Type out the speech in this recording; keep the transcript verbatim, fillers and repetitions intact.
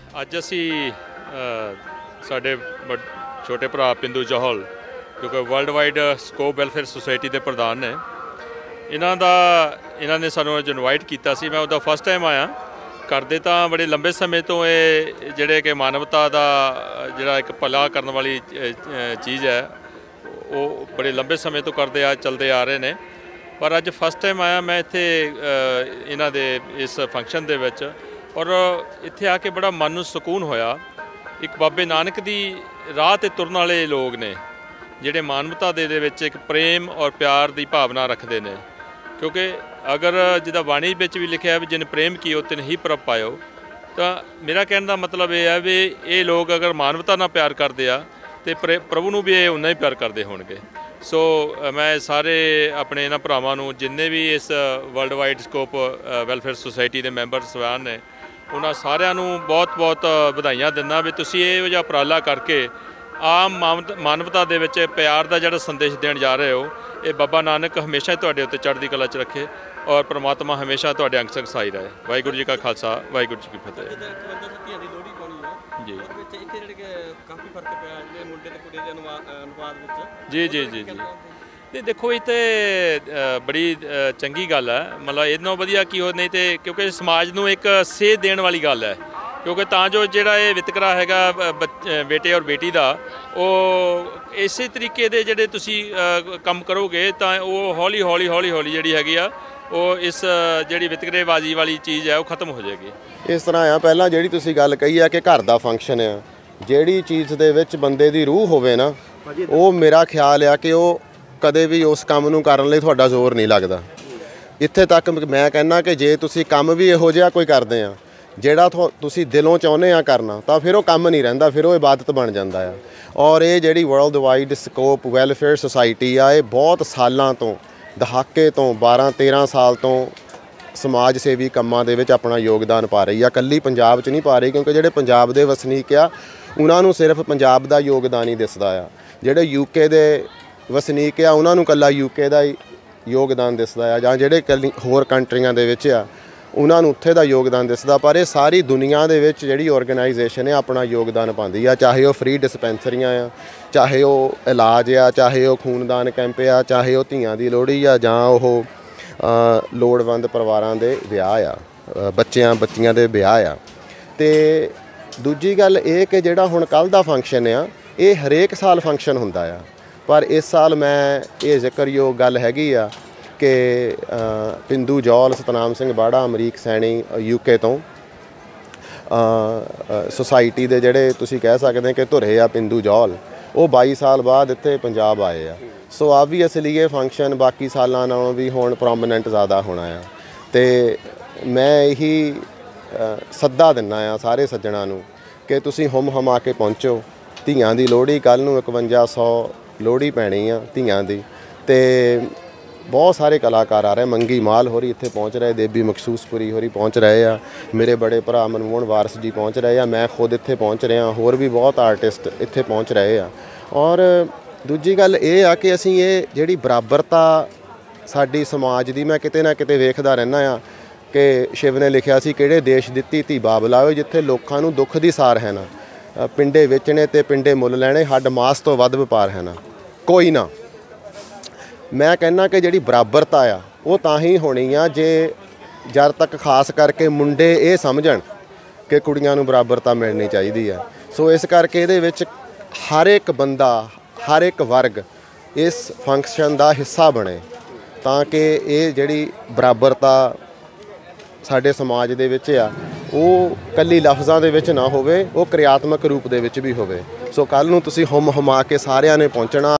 ਅੱਜ ਅਸੀਂ ਸਾਡੇ ਛੋਟੇ ਭਰਾ ਪਿੰਦੂ ਜੌਹਲ ਜੋ ਕਿ world wide scope welfare society ਦੇ ਪ੍ਰਧਾਨ ਨੇ, ਇਹਨਾਂ ਦਾ ਇਹਨਾਂ ਨੇ ਸਾਨੂੰ ਅੱਜ ਇਨਵਾਈਟ ਕੀਤਾ ਸੀ। ਮੈਂ ਉਹਦਾ ਫਸਟ ਟਾਈਮ ਆਇਆ। ਕਰਦੇ ਤਾਂ ਬੜੇ ਲੰਬੇ ਸਮੇਂ ਤੋਂ ਇਹ ਜਿਹੜੇ ਕਿ ਮਾਨਵਤਾ ਦਾ ਜਿਹੜਾ ਇੱਕ ਭਲਾ ਕਰਨ ਵਾਲੀ ਚੀਜ਼ ਹੈ ਉਹ ਬੜੇ ਲੰਬੇ ਸਮੇਂ ਤੋਂ ਕਰਦੇ ਆ ਚੱਲਦੇ ਆ ਰਹੇ ਨੇ, ਪਰ ਅੱਜ ਫਸਟ ਟਾਈਮ ਆਇਆ ਮੈਂ ਇੱਥੇ ਇਹਨਾਂ ਦੇ ਇਸ ਫੰਕਸ਼ਨ ਦੇ ਵਿੱਚ, ਔਰ ਇੱਥੇ ਆ ਕੇ ਬੜਾ ਮਨ ਨੂੰ ਸਕੂਨ ਹੋਇਆ। ਇੱਕ ਬਾਬੇ ਨਾਨਕ ਦੀ ਰਾਹ 'ਤੇ ਤੁਰਨ ਵਾਲੇ ਲੋਕ ਨੇ ਜਿਹੜੇ ਮਾਨਵਤਾ ਦੇ ਦੇ ਵਿੱਚ ਇੱਕ ਪ੍ਰੇਮ ਔਰ ਪਿਆਰ ਦੀ ਭਾਵਨਾ ਰੱਖਦੇ ਨੇ, ਕਿਉਂਕਿ ਅਗਰ ਜਿੱਦਾਂ ਬਾਣੀ ਵਿੱਚ ਵੀ ਲਿਖਿਆ ਵੀ ਜਿਨ ਪ੍ਰੇਮ ਕੀਓ ਤਿਨ ਹੀ ਪ੍ਰਭ ਪਾਇਓ, ਤਾਂ ਮੇਰਾ ਕਹਿਣ ਦਾ ਮਤਲਬ ਇਹ ਹੈ ਵੀ ਇਹ ਲੋਕ ਅਗਰ ਮਾਨਵਤਾ ਨਾਲ ਪਿਆਰ ਕਰਦੇ ਆ ਤੇ ਪ੍ਰੇ ਪ੍ਰਭੂ ਨੂੰ ਵੀ ਇਹ ਉਨਾ ਹੀ ਪਿਆਰ ਕਰਦੇ ਹੋਣਗੇ। ਸੋ ਮੈਂ ਸਾਰੇ ਆਪਣੇ ਇਹਨਾਂ ਭਰਾਵਾਂ ਨੂੰ ਜਿੰਨੇ ਵੀ ਇਸ world wide scope welfare society ਦੇ ਮੈਂਬਰ ਸਵਾਨ ਨੇ, ਉਹਨਾਂ ਸਾਰਿਆਂ ਨੂੰ ਬਹੁਤ ਬਹੁਤ ਵਧਾਈਆਂ ਦਿੰਦਾ ਵੀ ਤੁਸੀਂ ਇਹੋ ਜਿਹਾ ਉਪਰਾਲਾ ਕਰਕੇ ਆਮ ਮਾਨਵਤਾ ਦੇ ਵਿੱਚ ਪਿਆਰ ਦਾ ਜਿਹੜਾ ਸੰਦੇਸ਼ ਦੇਣ ਜਾ ਰਹੇ ਹੋ। ਇਹ ਬਾਬਾ ਨਾਨਕ ਹਮੇਸ਼ਾ ਤੁਹਾਡੇ ਉੱਤੇ ਚੜ੍ਹਦੀ ਕਲਾ 'ਚ ਰੱਖੇ ਔਰ ਪ੍ਰਮਾਤਮਾ ਹਮੇਸ਼ਾ ਤੁਹਾਡੇ ਅੰਗ ਸੰਗ ਸਹਾਈ ਰਹੇ। ਵਾਹਿਗੁਰੂ ਜੀ ਕਾ ਖਾਲਸਾ, ਵਾਹਿਗੁਰੂ ਜੀ ਕੀ ਫਤਿਹ। ਜੀ ਕਾਫੀ ਫਰਕ ਪਿਆ ਜਿਹੜੇ ਮੁੰਡੇ ਤੇ ਕੁੜੀ ਦੇ ਅਨੁਵਾਦ ਵਿੱਚ। ਜੀ ਜੀ ਜੀ ਜੀ ਨਹੀਂ ਦੇਖੋ, ਇਹ ਤਾਂ ਬੜੀ ਚੰਗੀ ਗੱਲ ਹੈ। ਮਤਲਬ ਇਹਨੋਂ ਵਧੀਆ ਕੀ ਹੋ ਨਹੀਂ ਤੇ, ਕਿਉਂਕਿ ਸਮਾਜ ਨੂੰ ਇੱਕ ਸੇਧ ਦੇਣ ਵਾਲੀ ਗੱਲ ਹੈ, ਕਿਉਂਕਿ ਤਾਂ ਜੋ ਜਿਹੜਾ ਇਹ ਵਿਤਕਰਾ ਹੈਗਾ ਬੇਟੇ ਔਰ ਬੇਟੀ ਦਾ, ਉਹ ਇਸੇ ਤਰੀਕੇ ਦੇ ਜਿਹੜੇ ਤੁਸੀਂ ਕੰਮ ਕਰੋਗੇ ਤਾਂ ਉਹ ਹੌਲੀ ਹੌਲੀ ਹੌਲੀ ਹੌਲੀ ਜਿਹੜੀ ਹੈਗੀ ਆ ਉਹ ਇਸ ਜਿਹੜੀ ਵਿਤਕਰੇਬਾਜ਼ੀ ਵਾਲੀ ਚੀਜ਼ ਹੈ ਉਹ ਖਤਮ ਹੋ ਜਾਏਗੀ। ਇਸ ਤਰ੍ਹਾਂ ਆ, ਪਹਿਲਾਂ ਜਿਹੜੀ ਤੁਸੀਂ ਗੱਲ ਕਹੀ ਆ ਕਿ ਘਰ ਦਾ ਫੰਕਸ਼ਨ ਆ, ਜਿਹੜੀ ਚੀਜ਼ ਦੇ ਵਿੱਚ ਬੰਦੇ ਦੀ ਰੂਹ ਹੋਵੇ ਨਾ, ਉਹ ਮੇਰਾ ਖਿਆਲ ਆ ਕਿ ਉਹ ਕਦੇ ਵੀ ਉਸ ਕੰਮ ਨੂੰ ਕਰਨ ਲਈ ਤੁਹਾਡਾ ਜ਼ੋਰ ਨਹੀਂ ਲੱਗਦਾ। ਇੱਥੇ ਤੱਕ ਮੈਂ ਕਹਿੰਦਾ ਕਿ ਜੇ ਤੁਸੀਂ ਕੰਮ ਵੀ ਇਹੋ ਜਿਹਾ ਕੋਈ ਕਰਦੇ ਆ ਜਿਹੜਾ ਤੁਸੀਂ ਦਿਲੋਂ ਚਾਹੁੰਦੇ ਆ ਕਰਨਾ, ਤਾਂ ਫਿਰ ਉਹ ਕੰਮ ਨਹੀਂ ਰਹਿੰਦਾ, ਫਿਰ ਉਹ ਇਬਾਦਤ ਬਣ ਜਾਂਦਾ ਆ। ਔਰ ਇਹ ਜਿਹੜੀ world wide scope welfare society ਆ, ਇਹ ਬਹੁਤ ਸਾਲਾਂ ਤੋਂ, ਦਹਾਕੇ ਤੋਂ, ਬਾਰਾਂ ਤੇਰਾਂ ਸਾਲ ਤੋਂ ਸਮਾਜ ਸੇਵੀ ਕੰਮਾਂ ਦੇ ਵਿੱਚ ਆਪਣਾ ਯੋਗਦਾਨ ਪਾ ਰਹੀ ਆ। ਇਕੱਲੀ ਪੰਜਾਬ 'ਚ ਨਹੀਂ ਪਾ ਰਹੀ, ਕਿਉਂਕਿ ਜਿਹੜੇ ਪੰਜਾਬ ਦੇ ਵਸਨੀਕ ਆ ਉਹਨਾਂ ਨੂੰ ਸਿਰਫ ਪੰਜਾਬ ਦਾ ਯੋਗਦਾਨ ਹੀ ਦਿਸਦਾ ਆ। ਜਿਹੜੇ ਯੂਕੇ ਦੇ ਵਸਨੀਕ ਆ ਉਹਨਾਂ ਨੂੰ ਇਕੱਲਾ ਯੂਕੇ ਦਾ ਹੀ ਯੋਗਦਾਨ ਦਿਸਦਾ ਆ, ਜਾਂ ਜਿਹੜੇ ਇਕੱਲੀ ਹੋਰ ਕੰਟਰੀਆਂ ਦੇ ਵਿੱਚ ਆ ਉਹਨਾਂ ਨੂੰ ਉੱਥੇ ਦਾ ਯੋਗਦਾਨ ਦਿਸਦਾ। ਪਰ ਇਹ ਸਾਰੀ ਦੁਨੀਆ ਦੇ ਵਿੱਚ ਜਿਹੜੀ ਆਰਗੇਨਾਈਜੇਸ਼ਨ ਹੈ ਆਪਣਾ ਯੋਗਦਾਨ ਪਾਉਂਦੀ ਆ, ਚਾਹੇ ਉਹ ਫ੍ਰੀ ਡਿਸਪੈਂਸਰੀਆਂ ਆ, ਚਾਹੇ ਉਹ ਇਲਾਜ ਆ, ਚਾਹੇ ਉਹ ਖੂਨਦਾਨ ਕੈਂਪ ਆ, ਚਾਹੇ ਉਹ ਧੀਆਂ ਦੀ ਲੋਹੜੀ ਆ, ਜਾਂ ਉਹ ਲੋੜਵੰਦ ਪਰਿਵਾਰਾਂ ਦੇ ਵਿਆਹ ਆ, ਬੱਚਿਆਂ ਬੱਚੀਆਂ ਦੇ ਵਿਆਹ ਆ। ਅਤੇ ਦੂਜੀ ਗੱਲ ਇਹ ਕਿ ਜਿਹੜਾ ਹੁਣ ਕੱਲ੍ਹ ਦਾ ਫੰਕਸ਼ਨ ਆ, ਇਹ ਹਰੇਕ ਸਾਲ ਫੰਕਸ਼ਨ ਹੁੰਦਾ ਆ, ਪਰ ਇਸ ਸਾਲ ਮੈਂ ਇਹ ਜ਼ਿਕਰਯੋਗ ਗੱਲ ਹੈਗੀ ਆ ਕਿ ਪਿੰਦੂ ਜੌਹਲ, ਸਤਨਾਮ ਸਿੰਘ ਬਾੜਾ, ਅਮਰੀਕ ਸੈਣੀ ਯੂਕੇ ਤੋਂ ਸੁਸਾਇਟੀ ਦੇ ਜਿਹੜੇ ਤੁਸੀਂ ਕਹਿ ਸਕਦੇ ਕਿ ਧੁਰੇ ਆ ਪਿੰਦੂ ਜੌਹਲ, ਉਹ ਬਾਈ ਸਾਲ ਬਾਅਦ ਇੱਥੇ ਪੰਜਾਬ ਆਏ ਆ। ਸੋ ਆਬਵੀਅਸਲੀ ਇਹ ਫੰਕਸ਼ਨ ਬਾਕੀ ਸਾਲਾਂ ਨਾਲੋਂ ਵੀ ਹੁਣ ਪ੍ਰੋਮੀਨੈਂਟ ਜ਼ਿਆਦਾ ਹੋਣਾ ਆ। ਅਤੇ ਮੈਂ ਇਹੀ ਸੱਦਾ ਦਿੰਦਾ ਆ ਸਾਰੇ ਸੱਜਣਾਂ ਨੂੰ ਕਿ ਤੁਸੀਂ ਹੁਮ ਹਮਾ ਕੇ ਪਹੁੰਚੋ। ਧੀਆਂ ਦੀ ਲੋਹੜੀ ਕੱਲ੍ਹ ਨੂੰ ਇਕਵੰਜਾ ਸੌ ਲੋਹੜੀ ਪੈਣੀ ਆ ਧੀਆਂ ਦੀ, ਅਤੇ ਬਹੁਤ ਸਾਰੇ ਕਲਾਕਾਰ ਆ ਰਹੇ। ਮੰਗੀ ਮਾਲ ਹੋਰੀ ਇੱਥੇ ਪਹੁੰਚ ਰਹੇ, ਦੇਬੀ ਮਖਸੂਸਪੁਰੀ ਹੋਰੀ ਪਹੁੰਚ ਰਹੇ ਆ, ਮੇਰੇ ਬੜੇ ਭਰਾ ਮਨਮੋਹਨ ਵਾਰਸ ਜੀ ਪਹੁੰਚ ਰਹੇ ਆ, ਮੈਂ ਖੁਦ ਇੱਥੇ ਪਹੁੰਚ ਰਿਹਾ, ਹੋਰ ਵੀ ਬਹੁਤ ਆਰਟਿਸਟ ਇੱਥੇ ਪਹੁੰਚ ਰਹੇ ਆ। ਔਰ ਦੂਜੀ ਗੱਲ ਇਹ ਆ ਕਿ ਅਸੀਂ ਇਹ ਜਿਹੜੀ ਬਰਾਬਰਤਾ ਸਾਡੀ ਸਮਾਜ ਦੀ, ਮੈਂ ਕਿਤੇ ਨਾ ਕਿਤੇ ਵੇਖਦਾ ਰਹਿੰਦਾ ਆ ਕਿ ਸ਼ਿਵ ਨੇ ਲਿਖਿਆ ਸੀ, ਕਿਹੜੇ ਦੇਸ਼ ਦਿੱਤੀ ਧੀ ਬਾਬਲਾ ਹੋਏ, ਜਿੱਥੇ ਲੋਕਾਂ ਨੂੰ ਦੁੱਖ ਦੀ ਸਾਰ ਹੈ ਨਾ, ਪਿੰਡੇ ਵੇਚਣੇ ਅਤੇ ਪਿੰਡੇ ਮੁੱਲ ਲੈਣੇ, ਹੱਡ ਮਾਸ ਤੋਂ ਵੱਧ ਵਪਾਰ ਹੈ ਨਾ ਕੋਈ ਨਾ। ਮੈਂ ਕਹਿੰਦਾ ਕਿ ਜਿਹੜੀ ਬਰਾਬਰਤਾ ਆ ਉਹ ਤਾਂ ਹੀ ਹੋਣੀ ਆ ਜੇ ਜਦ ਤੱਕ ਖਾਸ ਕਰਕੇ ਮੁੰਡੇ ਇਹ ਸਮਝਣ ਕਿ ਕੁੜੀਆਂ ਨੂੰ ਬਰਾਬਰਤਾ ਮਿਲਣੀ ਚਾਹੀਦੀ ਆ। ਸੋ ਇਸ ਕਰਕੇ ਇਹਦੇ ਵਿੱਚ ਹਰ ਇੱਕ ਬੰਦਾ, ਹਰ ਇੱਕ ਵਰਗ ਇਸ ਫੰਕਸ਼ਨ ਦਾ ਹਿੱਸਾ ਬਣੇ, ਤਾਂ ਕਿ ਇਹ ਜਿਹੜੀ ਬਰਾਬਰਤਾ ਸਾਡੇ ਸਮਾਜ ਦੇ ਵਿੱਚ ਆ ਉਹ ਇਕੱਲੀ ਲਫ਼ਜ਼ਾਂ ਦੇ ਵਿੱਚ ਨਾ ਹੋਵੇ, ਉਹ ਕਿਰਿਆਤਮਕ ਰੂਪ ਦੇ ਵਿੱਚ ਵੀ ਹੋਵੇ। ਸੋ ਕੱਲ੍ਹ ਨੂੰ ਤੁਸੀਂ ਹੁਮ ਹੁਮਾ ਕੇ ਸਾਰਿਆਂ ਨੇ ਪਹੁੰਚਣਾ।